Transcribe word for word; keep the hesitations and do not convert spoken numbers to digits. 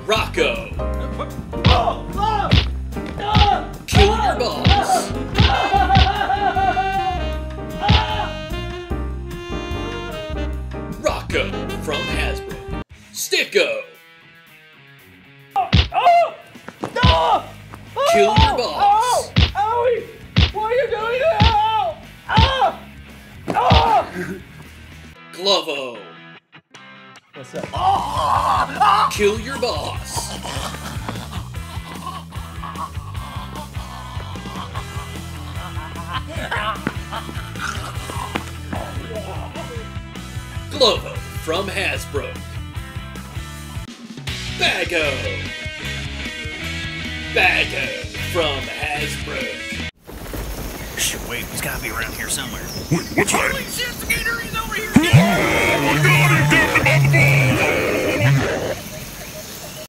Rocco. Oh, oh, oh, Kill your boss. Rocco from Hasbro. Sticko. oh, oh, Kill your boss. Oh, owie! What are you doing now? Ah! Ah! Glovo. What's up? Oh, Kill your boss. Glovo from Hasbro. Bago. Bago from Hasbro. Shh, wait, he's gotta be around here somewhere. Wait, what's that? Holy shit, the gator is over here! Oh, I got him! Get him on the ball!